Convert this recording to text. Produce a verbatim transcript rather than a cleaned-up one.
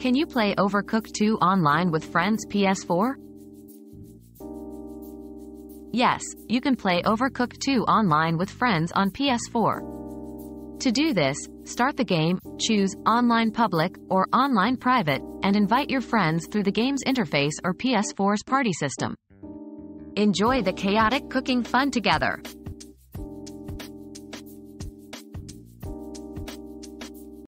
Can you play Overcooked two online with friends P S four? Yes, you can play Overcooked two online with friends on P S four. To do this, start the game, choose Online Public or Online Private, and invite your friends through the game's interface or P S four's party system. Enjoy the chaotic cooking fun together.